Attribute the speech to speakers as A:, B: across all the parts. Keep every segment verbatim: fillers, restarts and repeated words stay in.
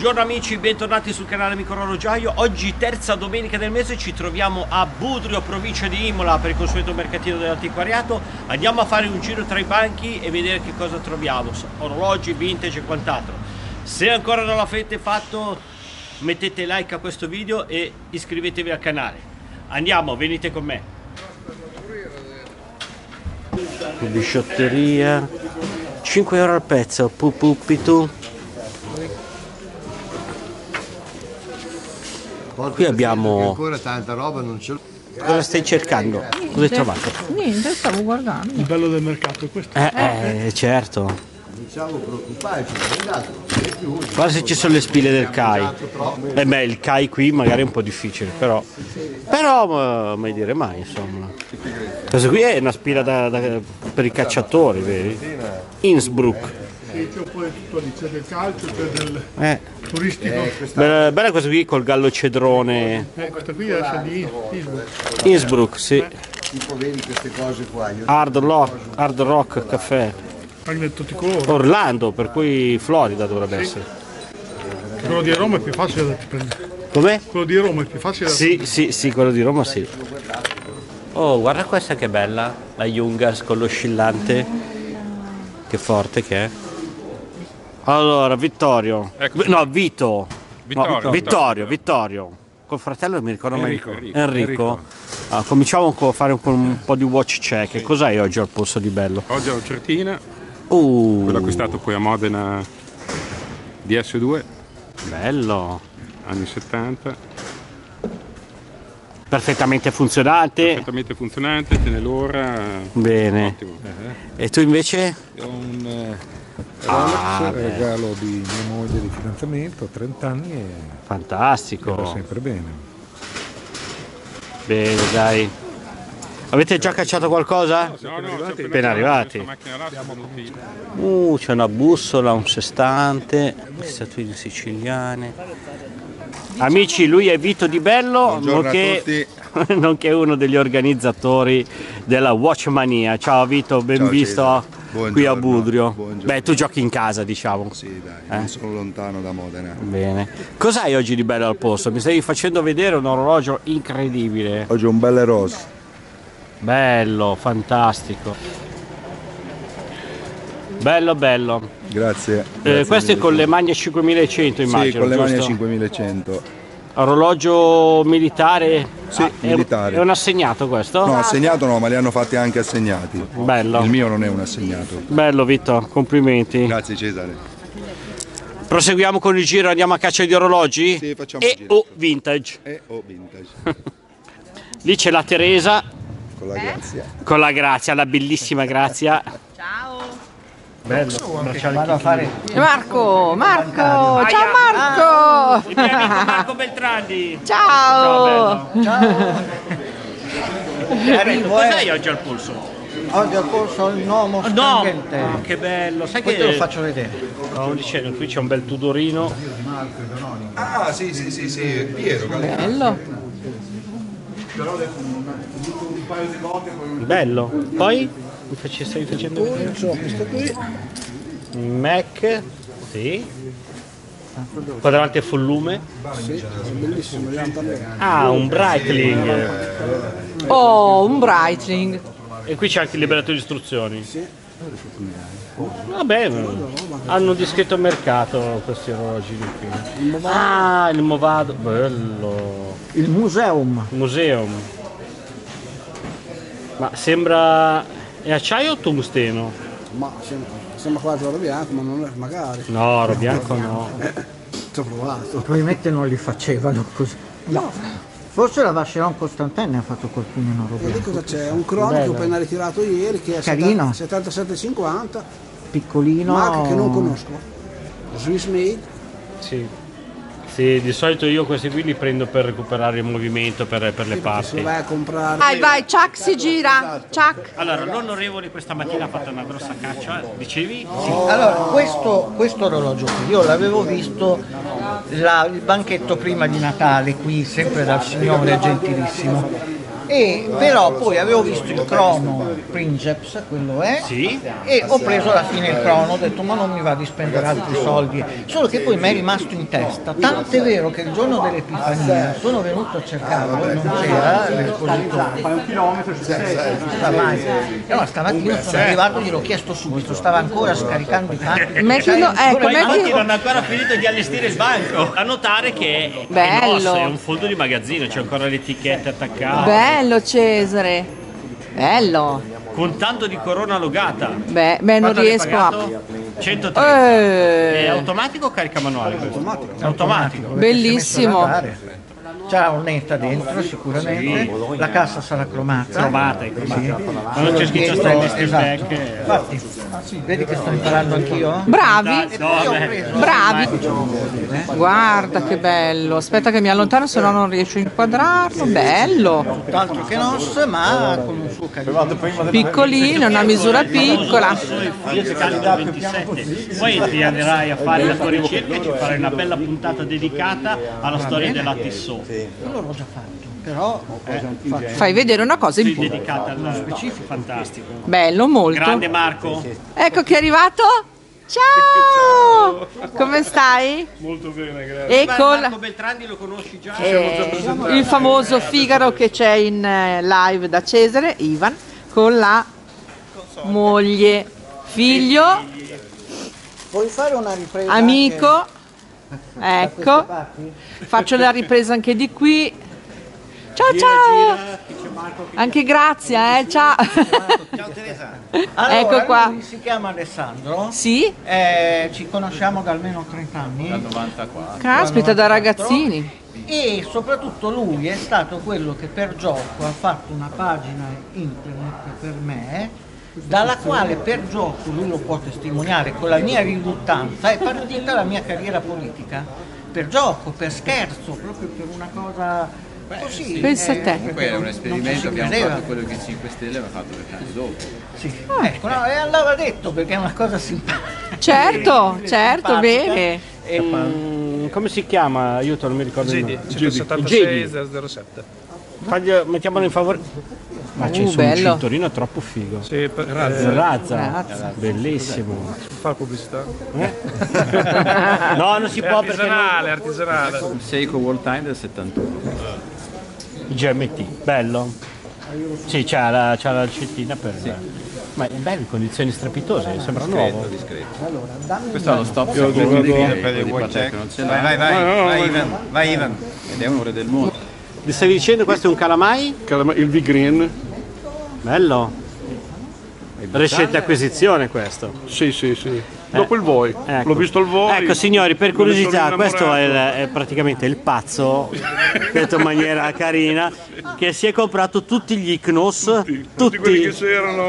A: Buongiorno amici, bentornati sul canale Amico Orologiaio. Oggi terza domenica del mese, ci troviamo a Budrio, provincia di Imola, per il consueto mercatino dell'antiquariato. Andiamo a fare un giro tra i banchi e vedere che cosa troviamo, orologi, vintage e quant'altro. Se ancora non l'avete fatto, mettete like a questo video e iscrivetevi al canale. Andiamo, venite con me. Bisciotteria, cinque euro al pezzo, pupuppitu. Qui abbiamo
B: ancora tanta roba, non c'è.
A: Cosa stai cercando? Cosa hai trovato?
C: Niente, stavo guardando.
D: Il bello del mercato è questo.
A: Eh, eh, certo.
B: Diciamo preoccuparci, più.
A: Guarda se ci sono le spille del C A I. Eh beh, il C A I qui magari è un po' difficile, però. Però, mai dire mai, insomma. Questo qui è una spilla da, da, per i cacciatori, vedi? Innsbruck.
D: Poi tutto lì c'è del calcio, c'è del
A: Eh.
D: turistico.
B: Eh, questa...
A: Bella, bella questa qui col gallo cedrone.
D: Eh, questa qui esce di Innsbruck.
A: Innsbruck, sì.
B: Tipo vedi queste cose qua. Io...
A: Hard Rock, Hard Rock Caffè.
D: Magneto di colore.
A: Orlando, per cui Florida dovrebbe
D: Sì.
A: essere.
D: Quello di Roma è più facile da prendere.
A: Com'è?
D: Quello di Roma è più facile da
A: Sì, sì, sì, quello di Roma sì. Oh, guarda questa che bella, la Jungers con l'oscillante. Che forte che è. Allora, Vittorio.
E: Ecco.
A: No, Vito.
E: Vittorio,
A: No, Vittorio, Vittorio. Col fratello mi ricordo
E: Enrico.
A: mai.
E: Enrico.
A: Enrico.
E: Enrico.
A: Ah, cominciamo a fare un po', un po' di watch check. Cos'hai oggi al polso di bello?
E: Oggi ho la certina,
A: Uh,
E: quello acquistato poi a Modena D S due,
A: bello.
E: anni settanta,
A: Perfettamente funzionante.
E: perfettamente funzionante, tiene l'ora,
A: Bene.
E: ottimo.
A: E tu invece?
F: Ho un eh,
A: Ah,
F: Rolex,
A: beh.
F: regalo di mia moglie di fidanzamento, trenta anni e va
A: Fantastico.
F: sempre bene.
A: Bene, dai. Avete già cacciato qualcosa?
E: No, no, siamo
A: Appena arrivati.
E: questa macchina là, siamo venuti.
A: Uh, c'è una bussola, un sestante, le statuine siciliane. Amici, lui è Vito Di Bello,
B: Buongiorno a
A: nonché, nonché uno degli organizzatori della Watchmania. Ciao Vito, ben
B: Ciao,
A: visto
B: Cesare.
A: qui a
B: Buongiorno.
A: Budrio.
B: Buongiorno.
A: Beh, tu giochi in casa, diciamo.
B: Sì, dai,
A: Eh?
B: non sono lontano da Modena.
A: Bene. Cos'hai oggi di bello al posto? Mi stavi facendo vedere un orologio incredibile.
B: Oggi ho un bel Ross.
A: Bello, fantastico. Bello, bello.
B: Grazie.
A: Eh,
B: grazie
A: questo è
B: mille.
A: con le Magne cinquemilacento, immagino.
B: Sì, con le Magne
A: giusto?
B: cinquemilacento.
A: Orologio militare?
B: Sì,
A: Ah, è un-
B: militare.
A: È un assegnato questo?
B: No, assegnato no, ma li hanno fatti anche assegnati.
A: Bello.
B: Il mio non è un assegnato.
A: Bello Vito, complimenti.
B: Grazie Cesare.
A: Proseguiamo con il giro, andiamo a caccia di orologi?
B: Sì, facciamo
A: E
B: il giro.
A: o vintage.
B: E o vintage.
A: Lì c'è la Teresa
B: Con la grazia.
A: con la Grazia, la bellissima Grazia. Bello,
C: Marco, Marco, ciao Marco!
A: Il mio amico Marco Beltrandi.
C: Ciao!
A: Cos'hai oggi al polso?
G: Oggi al polso il Nomo
A: No,
G: stringente.
A: ah, che bello, sai
G: Questo
A: che
G: lo faccio vedere.
A: stavo dicendo, qui c'è un bel Tudorino.
B: Ah, sì, sì, sì, sì, Piero.
C: Bello!
A: Bello. Poi mi facci, stai facendo vedere?
G: Questo qui.
A: Mac, sì. Quadrante full lume.
G: Bellissimo,
A: Ah, un Breitling.
C: Oh, un Breitling!
A: E qui c'è anche il libretto di istruzioni. Vabbè, hanno un discreto mercato questi orologi di qui. Ah, il Movado, bello.
G: Il museum.
A: Museum. Ma sembra... è acciaio o tungsteno?
G: Ma sembra, sembra quasi oro bianco, ma non è, magari.
A: No, oro bianco no.
G: Ci ho provato.
H: Probabilmente non li facevano così.
G: No.
H: Forse la Vacheron Constantin ha fatto qualcuno in oro
G: E lì
H: bianco.
G: cosa c'è? Un crono che ho appena ritirato ieri che è
H: Carino.
G: settantasette cinquanta,
H: Piccolino.
G: marca che non conosco. Swiss made.
A: Sì. Sì, di solito io questi qui li prendo per recuperare il movimento per, per le
G: Se
A: parti.
G: lo vai a comprare.
C: Vai, vai, Chuck si gira! Chuck!
A: Allora, l'onorevole questa mattina ha fatto una grossa caccia, dicevi?
H: Allora, questo, questo orologio qui, io l'avevo visto la- il banchetto prima di Natale qui, sempre dal signore gentilissimo. E però poi avevo visto il crono Princeps, quello è,
A: Sì.
H: e ho preso alla fine il crono, ho detto ma non mi va di spendere altri soldi, solo che poi mi è rimasto in testa, tanto è vero che il giorno dell'Epifania sono venuto a cercarlo e non c'era l'espositore, non mai. E allora stamattina sono arrivato e gliel'ho chiesto subito, stava ancora scaricando i pacchi.
C: Mettilo, ecco,
A: Poi
C: metti...
A: Monti non ha ancora finito di allestire il banco. Da notare che è
C: Bello.
A: grosso, è un fondo di magazzino, c'è ancora le etichette attaccate.
C: Bello Cesare, bello.
A: Con tanto di corona logata.
C: Beh, beh non
A: Quanto l'hai
C: riesco a...
A: pagato? centotrenta.
C: Eh.
A: È automatico o carica manuale? Automatico. Automatico.
C: Bellissimo.
H: C'ha un'etta dentro sicuramente, la cassa sarà cromata.
A: Cromata, è cromata.
H: Sì.
A: Ma non c'è scritto stainless steel
H: Esatto.
A: back.
H: Infatti, vedi che sto imparando anch'io?
C: Bravi,
A: No, beh.
C: bravi. Guarda che bello. Aspetta che mi allontano, se no non riesco a inquadrarlo. Bello.
H: Tutt'altro che nos, ma con un suo calibre.
C: Piccolino, una misura piccola.
A: ventisette. Poi ti andrai a fare la tua ricerca e ci farai una bella puntata dedicata alla storia della Tissot.
H: Quello l'ho già fatto, però faccio
C: Fai vedere una cosa in
A: Sì,
C: più.
A: dedicata allo specifico. Fantastico.
C: Bello, molto.
A: Grande Marco.
C: Ecco chi è arrivato. Ciao! Come stai?
D: Molto bene, grazie.
C: E
A: Beh,
C: con
A: Marco Beltrandi lo conosci già?
C: eh, il famoso Figaro che c'è in eh, live da Cesare, Ivan, con la moglie, figlio,
H: Vuoi fare una ripresa?
C: amico. Ecco, faccio la ripresa anche di qui. Ciao ciao! Anche Grazia, eh, ciao!
H: Allora,
C: Ecco qua.
H: lui si chiama Alessandro,
C: Sì?
H: eh, ci conosciamo da almeno trenta anni.
C: Caspita, da ragazzini.
H: E soprattutto lui è stato quello che per gioco ha fatto una pagina internet per me, dalla quale per gioco, lui lo può testimoniare, con la mia riluttanza è partita la mia carriera politica. Per gioco, per scherzo, proprio per una cosa così.
C: Pensa a te.
I: Comunque è un esperimento, abbiamo
H: credeva.
I: fatto quello che cinque Stelle aveva fatto due anni dopo.
H: Sì. Ecco, no, e andava detto perché è una cosa simpatica.
C: Certo, certo, bene.
A: Ehm, come si chiama? Aiuto, non mi ricordo il nome.
J: centosettantasei zero zero
A: Fagli- mettiamolo in favore. Ma c'è
C: Uh,
A: su un
C: bello.
A: cinturino troppo figo.
J: Sì, per,
A: Razza. Razza.
C: Razza.
A: Bellissimo.
J: fa pubblicità.
A: No, non si
J: È
A: può perché
J: artigianale, artigianale.
I: Seiko World Time del settantuno.
A: G M T, bello. Sì, c'ha la, c'ha la cettina per... Ma è bello, in condizioni strepitose, sembra nuovo.
I: Questo è lo stop per
B: vado
I: di
B: per
I: Patek, non ce l'ha.
B: Vai, vai, vai, vai, Ivan, vai, Ivan.
I: Ed è un ore del mondo.
A: Mi stavi dicendo questo è un calamai?
D: Il V-Green.
A: Bello. Recente acquisizione questo.
D: Sì, sì, sì. Dopo il Voi.
A: Ecco.
D: L'ho visto al Voi.
A: Ecco signori, per
D: me ne sono
A: curiosità, questo è, il-
D: innamorato.
A: è praticamente il pazzo, detto in maniera carina, che si è comprato tutti gli Icnos, tutti,
D: Tutti quelli che c'erano.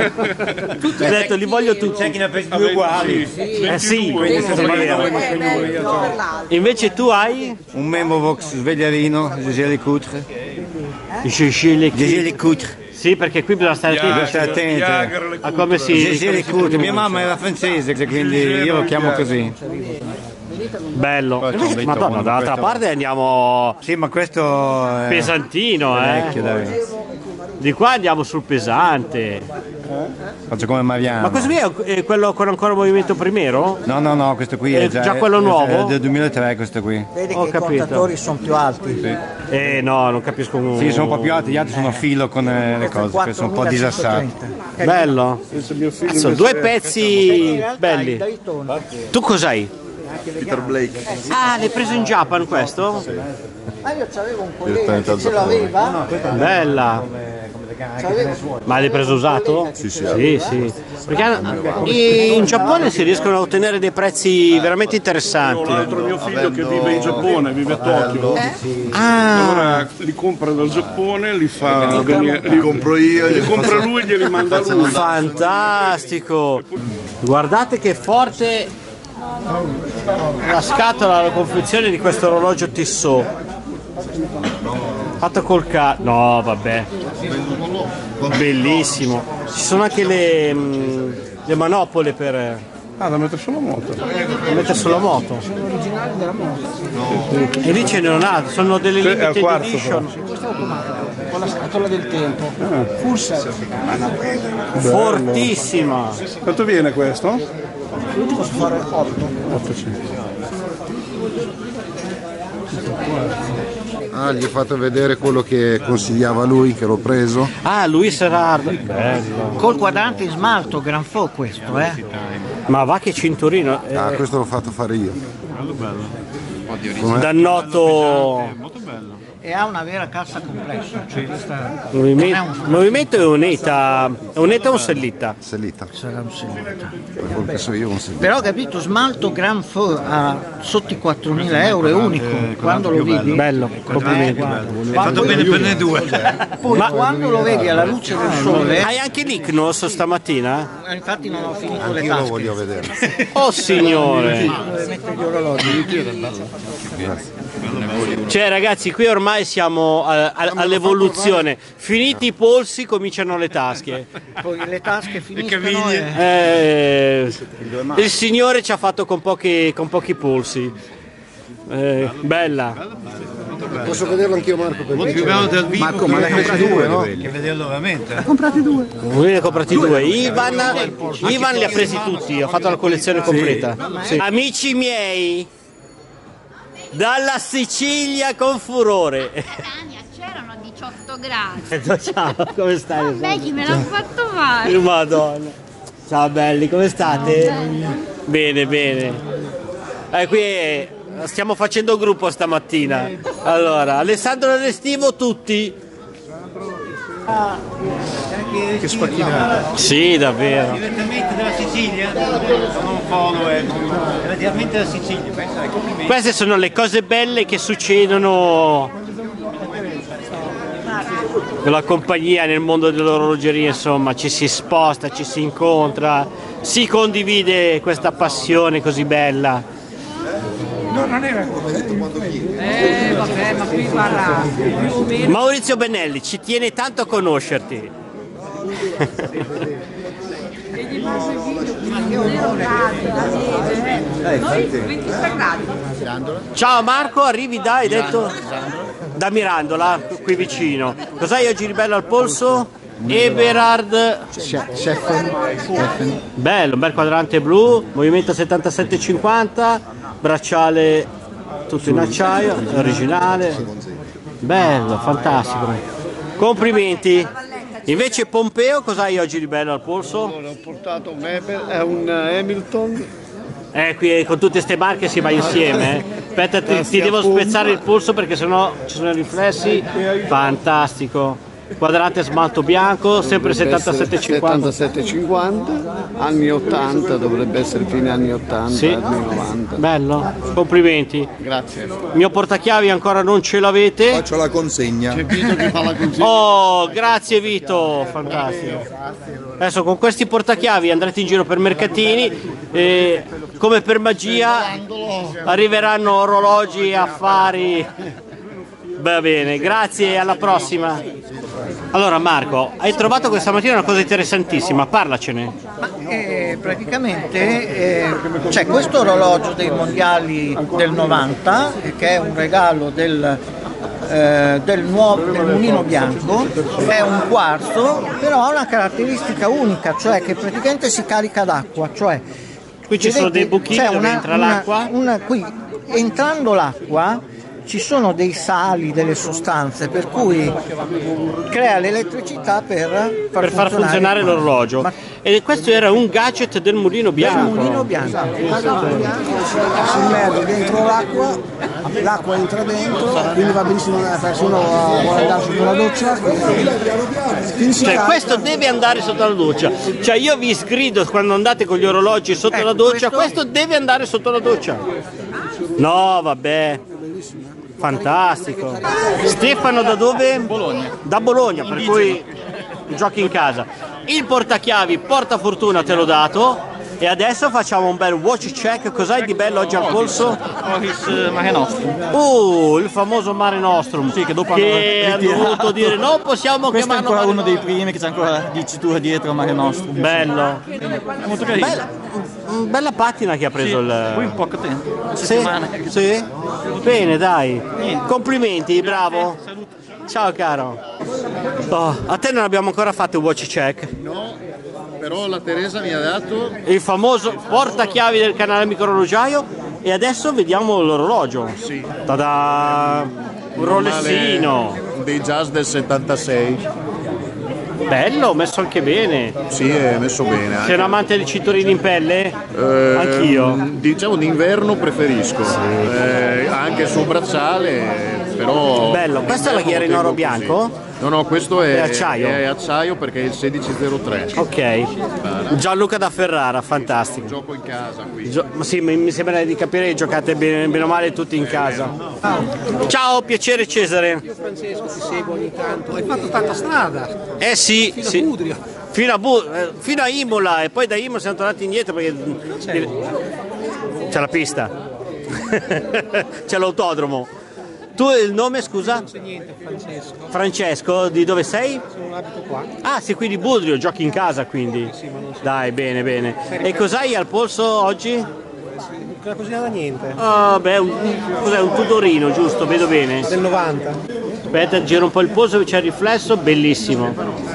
A: Ha detto li voglio tutti.
B: C'è chi ne ha presi due uguali.
A: Eh sì, questo è vero.
C: Eh,
A: Invece tu hai
B: Un Memovox svegliarino, Gégé Coutre.
A: Gégé
B: Gégé Coutre.
A: Sì, perché qui bisogna stare attenti
B: Stai attento.
D: Jagger, le
A: a come si...
B: Gégé Coutre. Mia mamma era francese, quindi io lo chiamo così.
A: Bello.
B: Poi c'è un
A: Madonna,
B: Daytona,
A: dall'altra
B: questo-
A: parte andiamo
B: Sì, ma questo è
A: pesantino,
B: vecchio,
A: eh.
B: dai.
A: Di qua andiamo sul pesante.
B: Faccio come Mariano.
A: Ma questo qui è è quello con ancora movimento primero?
B: No, no, no, questo qui
A: È
B: è già,
A: già quello
B: è-
A: nuovo?
B: È del duemilatré questo qui.
H: Vedi
A: Ho
H: che
A: capito.
H: i contatori sono più alti.
A: Eh no, non capisco un...
B: Sì, sono un po' più alti, gli altri sono a filo con eh, le cose, che sono un po' disastrati.
A: Bello. Cazzo, due pezzi belli. Tu cos'hai?
B: Peter Blake.
A: Ah, l'hai preso in Japan questo?
H: Ma io c'avevo un collega che ce l'aveva.
A: Bella.
H: c'avevo-
A: Ma l'hai preso usato?
B: Sì, sì.
A: Sì, sì. Perché hanno- in Giappone si riescono a ottenere dei prezzi veramente interessanti.
D: L'altro mio figlio che vive in Giappone, vive a Tokyo.
A: Ah,
D: Allora li compra dal Giappone, li fa venire, li compro io, li compra lui e glieli manda a lui.
A: fantastico. Guardate che forte la scatola, la confezione di questo orologio Tissot. Fatto col ca... No, vabbè. Bellissimo. Ci sono anche le, mm, le manopole per...
D: Ah, da mettere sulla moto.
A: Da mettere sulla moto.
G: Sono originali della moto.
A: E lì ce ne ha, sono delle
D: Sì, è al
A: limited
D: quarzo,
A: edition.
G: Questo è automato, con la scatola del tempo. Full set.
A: Fortissima.
D: Quanto viene questo?
G: Io ti posso fare otto.
D: otto, sì.
K: Ah, gli ho fatto vedere quello che consigliava lui, che l'ho preso.
A: Ah, Luis Gerardo. Bello.
H: Col quadrante in smalto, gran fo questo, eh.
A: Ma va che cinturino. Eh,
K: Ah, questo l'ho fatto fare io.
I: Bello bello.
K: Com'è?
A: da noto
H: E ha una vera cassa complessa. Cioè questa
A: movimento, movimento è un'eta. È un'eta o un sellita?
K: Sellita.
H: sarà un sellita.
K: Per quello che so io un sellita.
H: Però capito, smalto gran fo a sotto i quattromila euro è unico. Quando lo vedi?
A: Bello, complimenti.
H: Hai fatto bene per ne due. Poi
A: Ma-
H: quando lo vedi alla luce del sole,
A: Hai anche l'Icnos stamattina?
H: eh, infatti non ho finito le
K: Io lo
H: tasche.
K: voglio vedere.
A: Oh signore!
H: Dove mettere gli orologi?
A: Cioè ragazzi, qui ormai siamo a- a- all'evoluzione. Finiti i polsi cominciano le tasche.
H: Poi le tasche finiscono e...
A: Eh, il signore ci ha fatto con pochi, con pochi polsi. Eh, bella.
K: Posso vederlo anch'io, Marco? Per
I: Più bello del vivo.
G: Marco, ma ne hai comprati due, no?
I: Che vederlo veramente.
G: Ne hai comprati due.
A: Lui ne ha comprati due. Ivan, Ivan li ha presi tutti, ha fatto la collezione completa. Sì. Amici miei, dalla Sicilia con furore.
L: Catania c'erano diciotto gradi.
A: Ciao, come stai?
L: Vabbè, chi me l'ha fatto fare?
A: Madonna. Ciao belli, come state? Bene, bene. Eh, qui è- stiamo facendo gruppo stamattina. Allora, Alessandro Restivo tutti.
J: Che spacchinata.
A: Sì, davvero.
I: Direttamente dalla Sicilia, sono un follower, direttamente dalla Sicilia, pensa, complimenti.
A: Queste sono le cose belle che succedono con la compagnia nel mondo dell'orologeria, insomma, ci si sposta, ci si incontra, si condivide questa passione così bella.
G: No, non era
C: Eh, vabbè, ma qui parla più o meno.
A: Maurizio Benelli ci tiene tanto a conoscerti.
C: E gli passo il video, zero gradi, la neve. Noi ventitré gradi.
A: Ciao Marco, arrivi da, hai detto? Da Mirandola, qui vicino. Cos'hai oggi di bello al polso? Eberhard. Bello, un bel quadrante blu, movimento settantasette cinquanta, bracciale tutto in acciaio, originale. Bello, fantastico. Complimenti. Invece Pompeo, cos'hai oggi di bello al polso?
D: Ho portato un Weber, è un Hamilton.
A: Eh, qui con tutte queste marche si va insieme. Eh. Aspetta, ti, ti devo spezzare il polso perché sennò ci sono i riflessi. Fantastico. Quadrante smalto bianco, sempre settantasette cinquanta.
D: settantasette cinquanta, anni ottanta, dovrebbe essere fine anni ottanta,
A: Sì.
D: anni novanta.
A: Bello, complimenti.
D: Grazie.
A: Il mio portachiavi ancora non ce l'avete?
K: Faccio la consegna.
D: C'è Vito che fa la consegna.
A: Oh, grazie Vito, fantastico. Adesso con questi portachiavi andrete in giro per mercatini e come per magia arriveranno orologi e affari. Va bene, grazie, alla prossima. Allora Marco, hai trovato questa mattina una cosa interessantissima, parlacene.
H: Ma, eh, praticamente eh, c'è questo orologio dei mondiali del novanta, eh, che è un regalo del, eh, del, nuovo, del mulino bianco, è un quarzo, però ha una caratteristica unica, cioè che praticamente si carica d'acqua, cioè
A: Qui ci sono dei buchini
H: c'è
A: dove
H: una-
A: entra
H: una-
A: l'acqua.
H: una- qui entrando l'acqua ci sono dei sali, delle sostanze, per cui crea l'elettricità per far,
A: Per far funzionare l'orologio.
H: Ma-
A: E questo era un gadget del mulino
H: del
A: bianco.
H: mulino bianco.
G: si immerge dentro l'acqua, l'acqua entra dentro, quindi va benissimo per se uno vuole andare sotto la doccia. Quindi si
A: Cioè
G: carica.
A: questo deve andare sotto la doccia. Cioè io vi sgrido quando andate con gli orologi sotto
H: Ecco,
A: la doccia,
H: questo-
A: questo deve andare sotto la doccia. No, vabbè. Fantastico. Stefano da dove? Bologna. Da Bologna, per cui giochi in casa. Il portachiavi portafortuna te l'ho dato. E adesso facciamo un bel watch check. Cos'hai di bello oggi al polso?
M: Ogis Mare Nostrum.
A: Uh, il famoso Mare Nostrum.
M: Sì, che dopo
A: che
M: hanno
A: ha dovuto dire no, possiamo
M: questo
A: chiamarlo
M: è ancora
A: Mare
M: uno dei primi che c'è ancora la dicitura dietro Mare Nostrum.
A: Bello.
M: È molto carino.
A: Bella, bella pattina che ha preso
M: Sì,
A: il...
M: poi in poco tempo. Una
A: Sì,
M: settimana.
A: sì. Bene, dai. Complimenti, bravo. Ciao caro. Oh, a te non abbiamo ancora fatto il watch check.
K: No, però la Teresa mi ha dato
A: Il famoso portachiavi del canale microorologiaio. E adesso vediamo l'orologio.
K: Sì.
A: Tada! Un rolessino.
K: dei Jazz del settantasei.
A: Bello, messo anche bene.
K: Sì, è messo bene.
A: Sei un amante di cinturini in pelle?
K: Eh,
A: Anch'io.
K: Diciamo d'inverno preferisco. Eh, anche sul bracciale, però.
A: Bello, questa è la ghiera in oro bianco?
K: No, no, questo è,
A: È acciaio?
K: È acciaio perché è il sedici zero tre.
A: Ok. Gianluca da Ferrara, fantastico.
K: Gioco in casa qui.
A: Gio- ma sì, mi mi sembra di capire che giocate bene, bene o male tutti in casa. Ciao, piacere Cesare.
G: Io Francesco ti seguo ogni tanto, hai fatto tanta strada.
A: Eh sì,
G: Fino a
A: sì.
G: Budrio.
A: Fino a, Bu- eh, fino a Imola e poi da Imola siamo tornati indietro perché
G: C'è.
A: c'è la pista. C'è l'autodromo. Tu il nome scusa?
G: Non c'è niente, Francesco.
A: Francesco, di dove sei?
G: Sono abito qua.
A: Ah, sei qui di Budrio, giochi in casa quindi.
G: Sì, ma non so.
A: Dai, bene, bene. E cos'hai al polso oggi?
G: Una cosina da niente.
A: Ah, beh, un, cos'è un Tudorino, giusto? Vedo bene.
G: Del novanta.
A: Aspetta, giro un po' il polso, c'è il riflesso, bellissimo.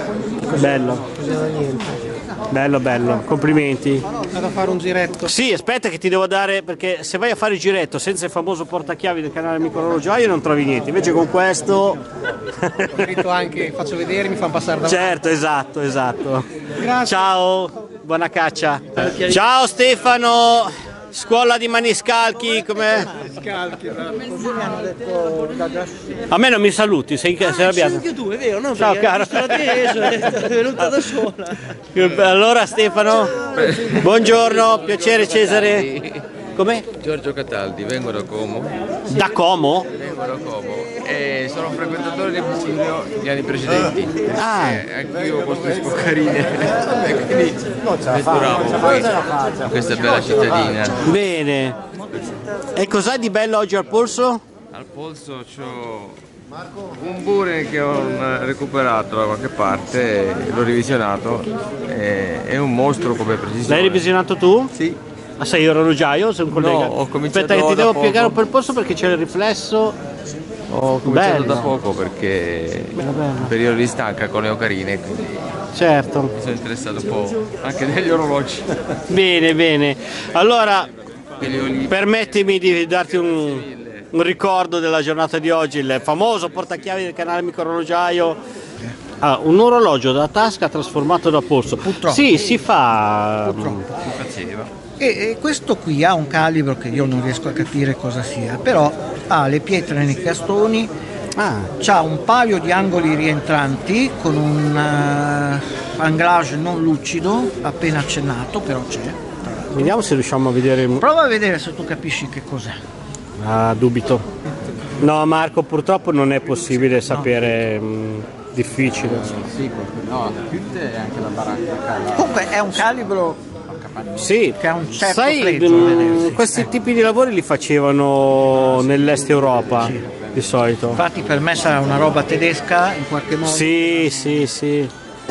A: Bello,
G: Cosina da niente.
A: bello, bello, complimenti.
G: Vado a fare un giretto.
A: Sì, aspetta che ti devo dare, perché se vai a fare il giretto senza il famoso portachiavi del canale microorologiaio non trovi niente, invece con questo...
G: Scritto anche, faccio vedere, mi fanno passare davanti.
A: Certo, esatto, esatto.
G: Grazie.
A: Ciao, buona caccia. Ciao Stefano! Scuola di maniscalchi, com'è?
G: Scalchi,
H: Così mi hanno detto da
A: A me non mi saluti, sei, sei arrabbiato?
G: anche tu, è vero, no?
A: Ciao caro.
G: È venuta da sola.
A: Allora Stefano, buongiorno, piacere Cesare. Com'è?
N: Giorgio Cataldi, vengo da Como.
A: Da Como?
N: Vengo da Como e sono un frequentatore di Budrio negli anni precedenti.
A: Ah.
N: Eh, anch'io costruisco carine. Quindi restauravo poi questa bella cittadina.
A: Bene. E cos'hai di bello oggi al polso?
N: Al polso c'ho un Buren che ho recuperato da qualche parte, l'ho revisionato, è, è un mostro come precisione.
A: L'hai revisionato tu?
N: Sì.
A: Ah, sei orologiaio? Sei un collega?
N: No, ho cominciato
A: Aspetta che ti
N: da
A: devo
N: poco.
A: piegare un po' il polso perché c'è il riflesso.
N: Ho cominciato
A: Bello.
N: da poco perché
A: Bello, bello.
N: periodo di stanca con le ocarine, quindi
A: Certo.
N: mi sono interessato un po' anche degli orologi.
A: Bene, bene. Allora,
N: Quelli oli-
A: permettimi di darti un, un ricordo della giornata di oggi, il famoso portachiavi del canale microorologiaio. Ah, un orologio da tasca trasformato da polso.
H: Purtroppo.
A: Sì, si fa.
H: Purtroppo.
N: mi faceva.
H: E, e questo qui ha un calibro che io non riesco a capire cosa sia, però ha le pietre nei castoni,
A: Ah,
H: ha un paio di angoli rientranti con un uh, anglage non lucido, appena accennato, però c'è.
A: vediamo se riusciamo a vedere.
H: Prova a vedere se tu capisci che cos'è.
A: Ah, dubito. No, Marco, purtroppo non è possibile sapere. mh, difficile.
M: Sì, no, la chiude è anche la baracca.
H: Comunque è un calibro
A: Sì,
H: che ha un certo
A: sai,
H: pregio a
A: mh,
H: vedersi.
A: questi tipi di lavori li facevano nell'est Europa di solito.
H: Infatti per me sarà una roba tedesca in qualche modo.
A: Sì, sì, sì.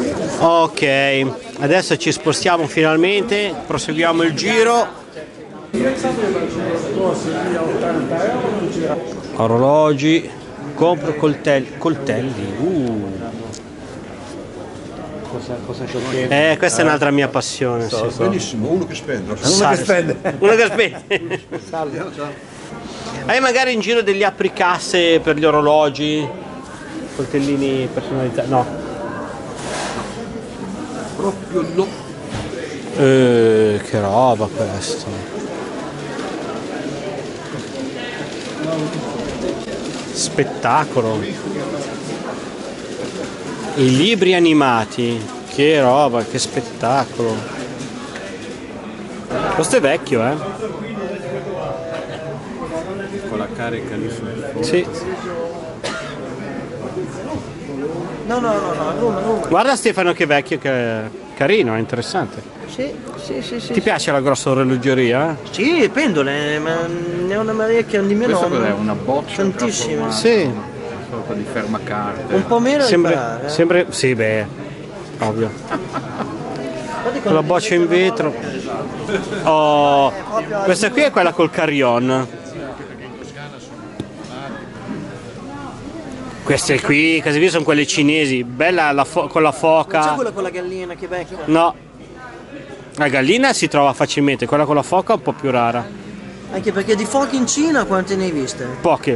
A: Ok, adesso ci spostiamo finalmente, proseguiamo il giro. Orologi, compro coltelli. Coltelli, uh.
O: Cosa, cosa ci ho chiesto?
A: Eh, questa è un'altra mia passione.
O: So,
A: sì.
O: so. Benissimo, uno che spende. Uno
A: Salve.
O: che spende.
A: Uno che spende.
O: Salve.
A: Hai magari in giro degli apricasse per gli orologi? Coltellini personalizzati? No.
O: Proprio no.
A: Eh, che roba questo. Spettacolo. I libri animati. Che roba, che spettacolo. Questo è vecchio, eh?
E: Con la carica lì sul fondo.
A: Sì.
H: No, no, no, no, Roma, Roma.
A: Guarda Stefano che vecchio, che carino, è interessante.
H: Sì, sì, sì, sì.
A: Ti piace la grossa orologeria?
H: Sì, pendole, ma ne ho una marea che di mio
M: Questo
H: nonno.
M: cos'è? Una boccia?
H: Tantissime.
A: Sì.
M: Una sorta di fermacarte.
H: Un po' meno
A: Sembra,
H: imparare, eh.
A: sembra, sì, beh, ovvio. Con la boccia in vetro. Oh, questa qui è quella col carillon. Queste qui, queste qui sono quelle cinesi, bella la fo- con la
H: Non c'è
A: foca.
H: quella con la gallina che vecchia?
A: No, la gallina si trova facilmente, quella con la foca è un po' più rara.
H: Anche perché di foche in Cina quante ne hai viste?
A: Poche.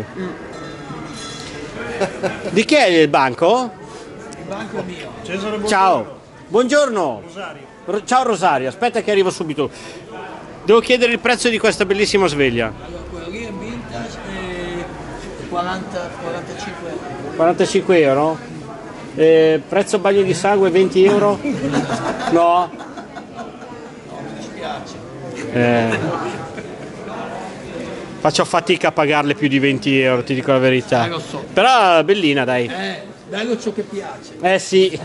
A: Di chi è il banco?
P: Il banco è mio. Cesare,
A: Ciao, buongiorno.
P: Rosario.
A: Ro- Ciao Rosario, aspetta che arrivo subito. Devo chiedere il prezzo di questa bellissima sveglia.
P: Allora, quello lì è vintage e quaranta, quarantacinque euro.
A: quarantacinque euro? Eh, prezzo bagno di sangue venti euro? No?
P: Ci piace.
A: Eh, faccio fatica a pagarle più di venti euro, ti dico la verità.
P: Eh, lo so.
A: Però bellina, dai.
P: Eh, bello ciò che piace.
A: Eh sì.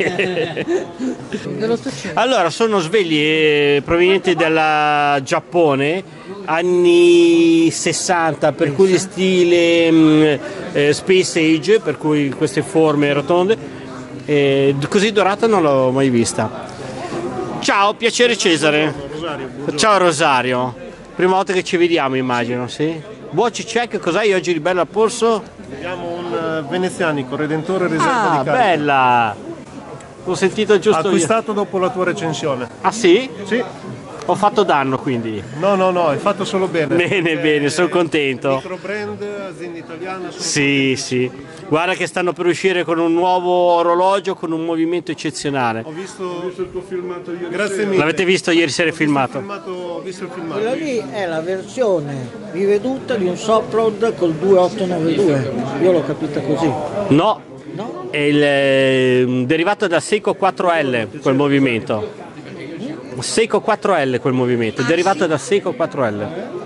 A: Allora, sono svegli eh, provenienti dal Giappone, anni sessanta, per cui stile mh, eh, Space Age, per cui queste forme rotonde. Eh, così dorata non l'ho mai vista. Ciao, piacere Cesare. Ciao Rosario. Prima volta che ci vediamo, immagino, sì? Watch check, cos'hai oggi di bello al polso?
Q: Abbiamo un uh, venezianico, Redentore riserva
A: Ah,
Q: di carica.
A: bella! L'ho sentito giusto
Q: Acquistato
A: io.
Q: dopo la tua recensione.
A: Ah sì?
Q: Sì.
A: Ho fatto danno quindi.
Q: No, no, no, hai fatto solo bene.
A: Bene, bene, sono contento.
Q: Micro brand, azienda italiana. Sono
A: Sì, sì. Guarda che stanno per uscire con un nuovo orologio con un movimento eccezionale.
Q: Ho visto, ho visto il tuo filmato ieri. Grazie mille.
A: L'avete visto ieri sera filmato?
Q: filmato? Ho visto il filmato.
H: Quella lì è la versione riveduta di un Soprod col due otto nove due. Io l'ho capita così.
A: No, è il eh, derivato da Seiko quattro L quel movimento. Seiko quattro L quel movimento, è derivato da Seiko quattro L.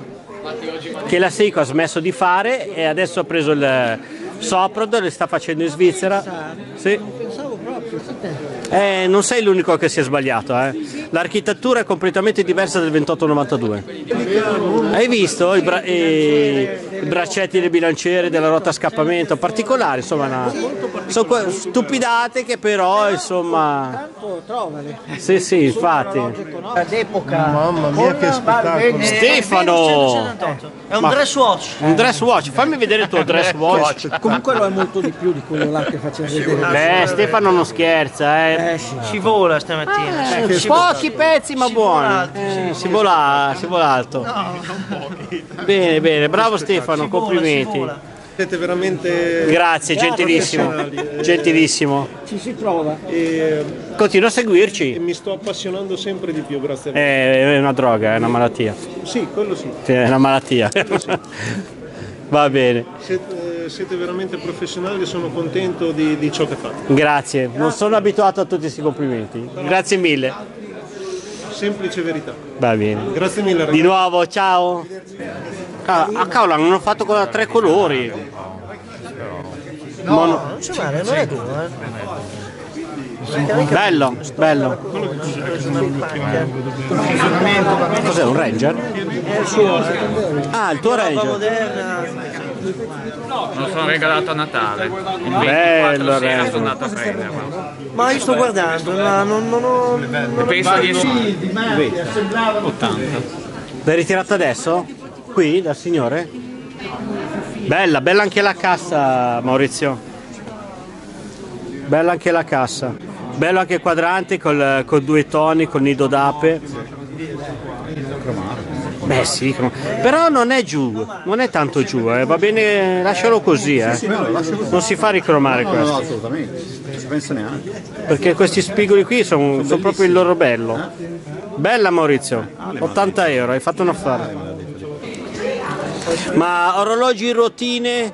A: Che la Seiko ha smesso di fare e adesso ha preso il Soprod, lo sta facendo in Svizzera. Sì.
H: Pensavo proprio,
A: Eh, non sei l'unico che si è sbagliato, eh. L'architettura è completamente diversa del ventotto novantadue. Hai visto i, bra- i- i braccetti del bilanciere della rotta a scappamento particolari, insomma, una- sono que- stupidate che però insomma.
H: Tanto trovale.
A: Sì, sì, infatti.
H: D'epoca.
Q: Mamma mia, che spettacolo.
A: Stefano!
H: È un
A: Ma-
H: dress watch.
A: Un dress watch, fammi vedere il tuo dress watch.
G: Comunque lo è molto di più di quello là che faceva vedere.
A: Beh, Stefano non scherza, eh.
H: Eh, sì. Ci vola stamattina.
A: Eh, pochi pezzi ma buoni. Eh, si vola, si vola alto. Bene, bene, bravo Stefano, complimenti.
Q: Siete veramente
A: Grazie, gentilissimo.
Q: professionali, eh,
A: Gentilissimo.
G: Ci si prova.
Q: E,
A: Continua a
Q: e
A: seguirci.
Q: mi sto appassionando sempre di più, grazie a voi.
A: Eh, È una droga, è una malattia.
Q: Sì, quello sì.
A: Sì, è una malattia. Va bene.
Q: Siete, eh, siete veramente professionali e sono contento di, di ciò che fate.
A: Grazie, non sono abituato a tutti questi complimenti. Grazie mille.
Q: Semplice verità.
A: Va bene.
Q: Grazie mille ragazzi.
A: Di nuovo, ciao. Ah, ah, cavolo, hanno fatto con tre colori.
H: No,
A: Mono-
H: non c'è male, non è duro, eh.
A: Bello, bello. Cos'è, un Ranger?
H: È il suo.
A: Ah, il tuo
H: Roba
A: Ranger.
H: moderna.
M: Me lo sono regalato a Natale. Il
A: Bello,
M: ventiquattro sera
A: Ranger.
M: sono andato a prenderlo.
H: Ma io sto guardando, ma non, non ho. Non
M: Penso di
A: ottanta. L'hai ritirata adesso? Qui, dal signore? Bella, bella anche la cassa, Maurizio. Bella anche la cassa. Bello anche il quadrante col, con due toni, col nido d'ape. Beh sì, crom- però non è giù, non è tanto giù, eh. Va bene, lascialo così, eh. Non si fa ricromare
R: No, no,
A: questo.
R: no, assolutamente, non ci penso neanche.
A: Perché questi spigoli qui sono, sono proprio il loro bello. Bella Maurizio, ottanta euro, hai fatto un affare. Ma orologi in rotine?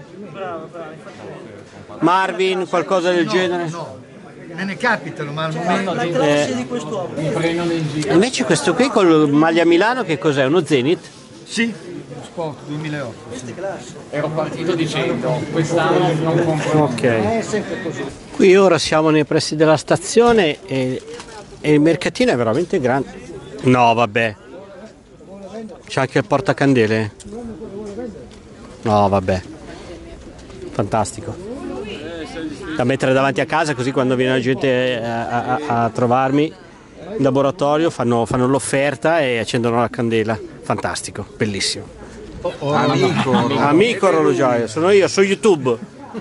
A: Marvin, qualcosa del genere?
S: Me ne capitano, ma al momento
H: La classe di quest'uomo.
A: Invece questo qui con maglia Milano che cos'è? Uno Zenith?
S: Sì, Sport duemilaotto. Sì.
M: Ero partito dicendo, quest'anno non compro.
A: Ok.
H: È sempre così.
A: Qui ora siamo nei pressi della stazione e, e il mercatino è veramente grande. No, vabbè. C'è anche il portacandele? No, vabbè. Fantastico. Da mettere davanti a casa, così quando viene la gente a, a, a trovarmi in laboratorio fanno, fanno l'offerta e accendono la candela. Fantastico, bellissimo.
S: Oh, oh, amico,
A: amico orologiaio, sono io, su YouTube.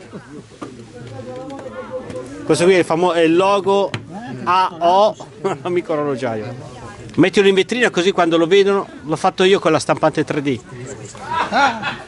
A: Questo qui è il, famo- è il logo A O amico orologiaio. Mettilo in vetrina così quando lo vedono, l'ho fatto io con la stampante tre D.
S: Ah.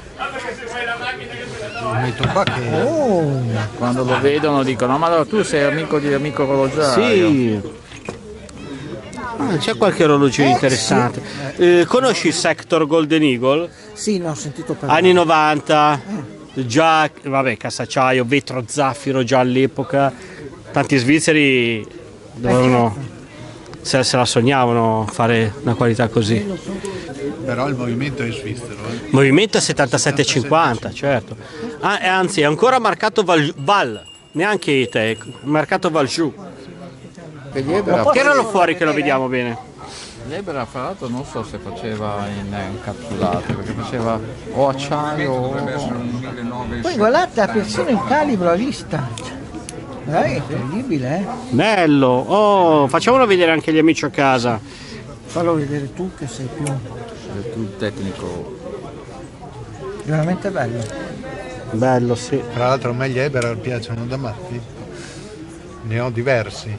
S: Metto qua che...
M: Oh. Quando lo vedono dicono, ma allora tu sei amico di amico orologiaio.
A: Sì. Ah, c'è qualche orologio
G: Eh,
A: interessante. Eh, conosci il Sector Golden Eagle?
G: Sì, ne ho sentito parlare.
A: Anni novanta, già, vabbè, cassacciaio, vetro zaffiro già all'epoca. Tanti svizzeri dovevano, se, se la sognavano fare una qualità così.
T: Però il movimento è svizzero. Eh.
A: Movimento settantasette cinquanta, certo. Ah, e anzi, è ancora marcato Val, Val neanche E T E, marcato Valjoux. Tiralo fuori che lo vediamo bene.
M: L'Ebera fra l'altro non so se faceva in incapsulato, perché faceva o acciaio o...
H: Poi guardate, ha persino il calibro a vista. Dai, è incredibile, eh?
A: Bello, oh, facciamolo vedere anche agli amici a casa.
G: Fallo vedere tu che sei più...
M: Sei più tecnico.
G: Veramente bello.
A: Bello, sì.
T: Tra l'altro a me gli Eberhard piacciono da matti. Ne ho diversi.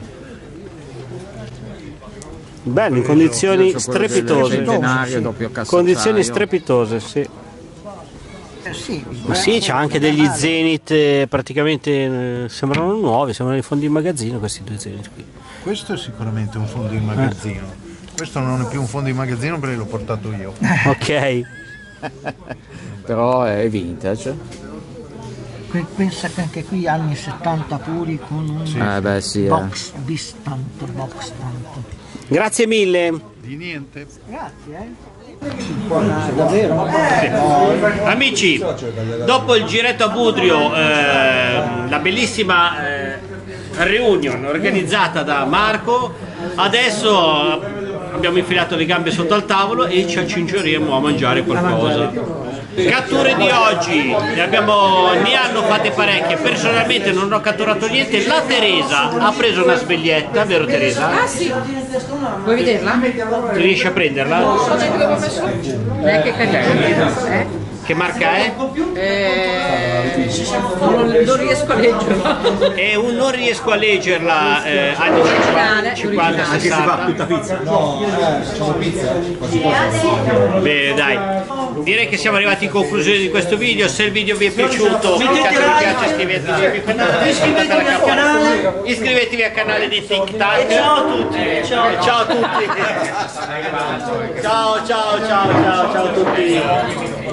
A: Bello, in condizioni strepitose. Condizioni strepitose, sì. Ma sì, c'ha anche degli Zenith eh, praticamente eh, sembrano nuovi, sembrano i fondi in magazzino questi due Zenith qui.
T: Questo è sicuramente un fondo in magazzino. Eh. Questo non è più un fondo in magazzino perché l'ho portato io.
A: Ok.
M: Però è vintage.
H: Pensa che anche qui anni settanta puri con un
M: sì. eh beh, sì,
H: box
M: eh.
H: bis tanto, box tanto.
A: Grazie mille.
T: Di niente.
H: Grazie, eh. Davvero?
A: Amici, dopo il giretto a Budrio, eh, la bellissima eh, reunion organizzata da Marco, adesso abbiamo infilato le gambe sotto al tavolo e ci accingeremo a mangiare qualcosa. Catture di oggi ne abbiamo, ne hanno fatte parecchie. Personalmente non ho catturato niente. La Teresa ha preso una sveglietta, vero Teresa?
C: Ah sì, vuoi vederla?
A: Riesci a prenderla?
C: Non so neanche dove ho messo il culo. Eh, che carina. Eh?
A: Che marca è?
C: Eh, non, non riesco a leggerla.
A: È un non riesco a leggerla eh, anni cinquanta
I: Anche se fa
A: sessanta.
I: tutta pizza. No, facciamo pizza.
A: Bene, dai. Direi che siamo arrivati in conclusione di questo video. Se il video vi è piaciuto, cliccate mi piace, iscrivetevi al canale, iscrivetevi al canale, iscrivetevi al canale di Tic Tac. Ciao a tutti. Ciao, ciao a tutti. Ciao, ciao, ciao, ciao, ciao a tutti.